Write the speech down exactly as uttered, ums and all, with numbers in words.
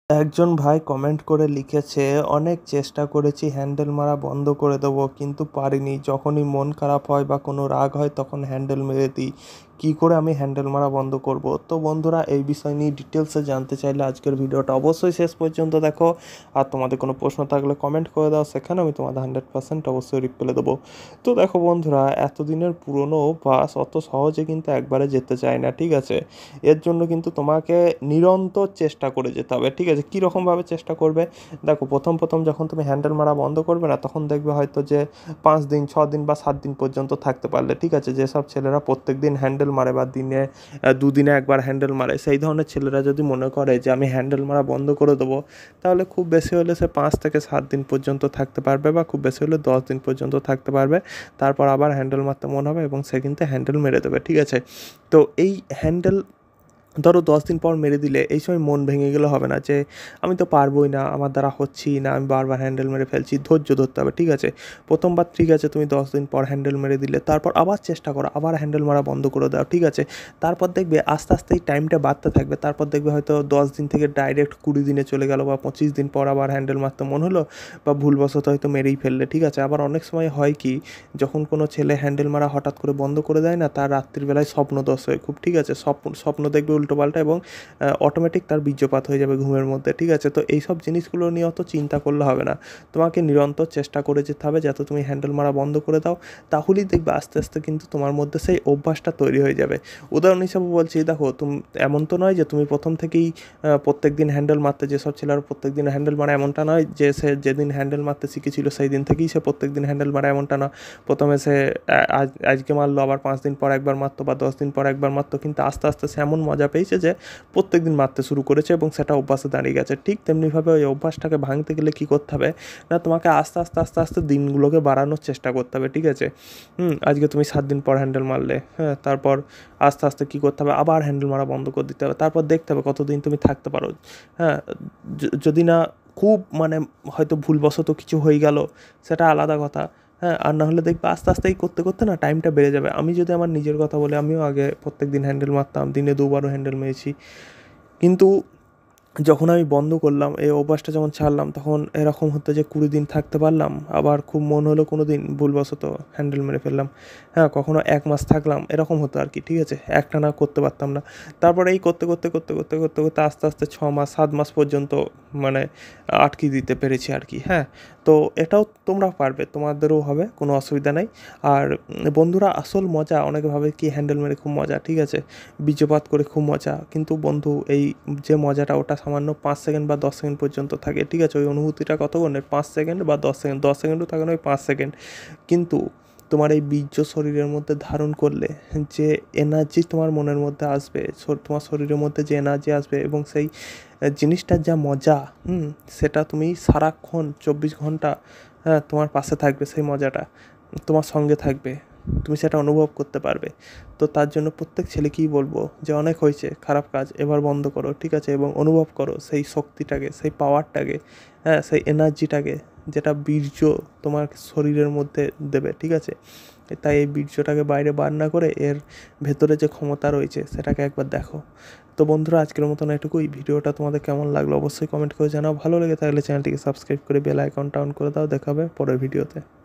একজন ভাই কমেন্ট করে লিখেছে, অনেক চেষ্টা করেছি হ্যান্ডেল মারা বন্ধ করে দেবো কিন্তু পারিনি। যখনই মন খারাপ হয় বা কোনো রাগ হয় তখন হ্যান্ডেল মেরে দিই। কী করে আমি হ্যান্ডেল মারা বন্ধ করব? তো বন্ধুরা, এই বিষয় নিয়ে ডিটেলসে জানতে চাইলে আজকের ভিডিওটা অবশ্যই শেষ পর্যন্ত দেখো। আর তোমাদের কোনো প্রশ্ন থাকলে কমেন্ট করে দাও, সেখানে আমি তোমাদের হান্ড্রেড পার্সেন্ট অবশ্যই রিপ্লাই দেবো। তো দেখো বন্ধুরা, এতদিনের পুরনো অভ্যাস অত সহজে কিন্তু একবারে যেতে চায় না, ঠিক আছে? এর জন্য কিন্তু তোমাকে নিরন্তর চেষ্টা করে যেতে হবে, ঠিক আছে? কীরকমভাবে চেষ্টা করবে? দেখো, প্রথম প্রথম যখন তুমি হ্যান্ডেল মারা বন্ধ করবে না, তখন দেখবে হয়তো যে পাঁচ দিন ছ দিন বা সাত দিন পর্যন্ত থাকতে পারলে, ঠিক আছে? যেসব ছেলেরা প্রত্যেক দিন হ্যান্ডেল মারে বা দিনে দুদিনে একবার হ্যান্ডেল মারে, সেই ধরনের ছেলেরা যদি মনে করে যে আমি হ্যান্ডেল মারা বন্ধ করে দেবো, তাহলে খুব বেশি হলে সে পাঁচ থেকে সাত দিন পর্যন্ত থাকতে পারবে, বা খুব বেশি হলে দশ দিন পর্যন্ত থাকতে পারবে। তারপর আবার হ্যান্ডেল মারতে মন হবে এবং সে কিন্তু হ্যান্ডেল মেরে দেবে, ঠিক আছে? তো এই হ্যান্ডেল ধরো দশ দিন পর মেরে দিলে এই সময় মন ভেঙে গেলে হবে না যে আমি তো পারবোই না, আমার দ্বারা হচ্ছেই না, আমি বারবার হ্যান্ডেল মেরে ফেলছি। ধৈর্য ধরতে হবে, ঠিক আছে? প্রথমবার ঠিক আছে, তুমি দশ দিন পর হ্যান্ডেল মেরে দিলে, তারপর আবার চেষ্টা করো, আবার হ্যান্ডেল মারা বন্ধ করে দাও, ঠিক আছে? তারপর দেখবে আস্তে আস্তে এই টাইমটা বাড়তে থাকবে। তারপর দেখবে হয়তো দশ দিন থেকে ডাইরেক্ট কুড়ি দিনে চলে গেল, বা পঁচিশ দিন পর আবার হ্যান্ডেল মারতে মন হলো, বা ভুলবশত হয়তো মেরেই ফেললে, ঠিক আছে? আবার অনেক সময় হয় কি, যখন কোনো ছেলে হ্যান্ডেল মারা হঠাৎ করে বন্ধ করে দেয় না, তার রাত্রিবেলায় স্বপ্নদোষ হয় খুব, ঠিক আছে? স্বপ্ন স্বপ্ন দেখবে উল্টোপাল্টা, এবং অটোমেটিক তার বীর্যপাত হয়ে যাবে ঘুমের মধ্যে, ঠিক আছে? তো এইসব জিনিসগুলো নিয়ে অত চিন্তা করলে হবে না। তোমাকে নিরন্তর চেষ্টা করে যেতে হবে যাতে তুমি হ্যান্ডেল মারা বন্ধ করে দাও। তাহলেই দেখবে আস্তে আস্তে কিন্তু তোমার মধ্যে সেই অভ্যাসটা তৈরি হয়ে যাবে। উদাহরণ হিসাবে বলছি, দেখো, তুমি এমন তো নয় যে তুমি প্রথম থেকেই প্রত্যেক দিন হ্যান্ডেল মারতে, যেসব ছেলেরা প্রত্যেক দিন হ্যান্ডেল মারে, এমনটা নয় যে সে যেদিন হ্যান্ডেল মারতে শিখেছিল সেই দিন থেকেই সে প্রত্যেক দিন হ্যান্ডেল মারে, এমনটা না। প্রথমে সে আজ আজকে মারলো, আবার পাঁচ দিন পর একবার মারতো, বা দশ দিন পর একবার মারতো, কিন্তু আস্তে আস্তে সে এমন মজা পেয়েছে যে প্রত্যেক দিন মারতে শুরু করেছে এবং সেটা অভ্যাসে দাঁড়িয়ে গেছে। ঠিক তেমনিভাবে ওই অভ্যাসটাকে ভাঙতে গেলে কী করতে হবে না, তোমাকে আস্তে আস্তে আস্তে আস্তে দিনগুলোকে বাড়ানোর চেষ্টা করতে হবে, ঠিক আছে? হুম আজকে তুমি সাত দিন পর হ্যান্ডেল মারলে, হ্যাঁ, তারপর আস্তে আস্তে কী করতে হবে, আবার হ্যান্ডেল মারা বন্ধ করে দিতে হবে। তারপর দেখতে হবে কতদিন তুমি থাকতে পারো। হ্যাঁ, যদি না খুব মানে হয়তো ভুলবশত কিছু হয়ে গেল, সেটা আলাদা কথা। হ্যাঁ, আর না হলে দেখবে আস্তে আস্তে এই করতে করতে না টাইমটা বেড়ে যাবে। আমি যদি আমার নিজের কথা বলি, আমিও আগে প্রত্যেক দিন হ্যান্ডেল মারতাম, দিনে দুবারও হ্যান্ডেল মেরেছি। কিন্তু যখন আমি বন্ধ করলাম, এই অভ্যাসটা যখন ছাড়লাম, তখন এরকম হতো যে কুড়ি দিন থাকতে পারলাম, আবার খুব মন হলো কোনো দিন ভুলবশত হ্যান্ডেল মেরে ফেললাম। হ্যাঁ, কখনো এক মাস থাকলাম, এরকম হতো আর কি, ঠিক আছে? একটানা করতে পারতাম না। তারপরে এই করতে করতে করতে করতে করতে করতে আস্তে আস্তে ছ মাস সাত মাস পর্যন্ত মানে আটকে দিতে পেরেছি আর কি। হ্যাঁ, তো এটাও তোমরা পারবে, তোমাদেরও হবে, কোনো অসুবিধা নেই। আর বন্ধুরা, আসল মজা, অনেকে ভাবে কি হ্যান্ডেল মেরে খুব মজা, ঠিক আছে, বীর্যপাত করে খুব মজা, কিন্তু বন্ধু এই যে মজাটা, ওটা সামান্য পাঁচ সেকেন্ড বা দশ সেকেন্ড পর্যন্ত থাকে, ঠিক আছে? ওই অনুভূতিটা কতক্ষণের? পাঁচ সেকেন্ড বা দশ সেকেন্ড, দশ সেকেন্ডও থাকে না, ওই পাঁচ সেকেন্ড। কিন্তু তোমার এই বীর্য শরীরের মধ্যে ধারণ করলে যে এনার্জি তোমার মনের মধ্যে আসবে, তোমার শরীরের মধ্যে যে এনার্জি আসবে, এবং সেই জিনিসটার যা মজা, হুম সেটা তুমি সারাক্ষণ চব্বিশ ঘন্টা, হ্যাঁ, তোমার পাশে থাকবে, সেই মজাটা তোমার সঙ্গে থাকবে, তুমি সেটা অনুভব করতে পারবে। তো তার জন্য প্রত্যেক ছেলেকেই বলবো যে অনেক হয়েছে খারাপ কাজ, এবার বন্ধ করো, ঠিক আছে? এবং অনুভব করো সেই শক্তিটাকে, সেই পাওয়ারটাকে, হ্যাঁ, সেই এনার্জিটাকে, যেটা বীর্য তোমার শরীরের মধ্যে দেবে, ঠিক আছে? তাই এই বীর্যটাকে বাইরে বার না করে এর ভেতরে যে ক্ষমতা রয়েছে সেটাকে একবার দেখো। তো বন্ধুরা, আজকের মতন এটুকুই। ভিডিওটা তোমাদের কেমন লাগলো অবশ্যই কমেন্ট করে জানাও। ভালো লেগে থাকলে চ্যানেলটিকে সাবস্ক্রাইব করে বেল আইকনটা অন করে দাও। দেখা হবে পরের ভিডিওতে।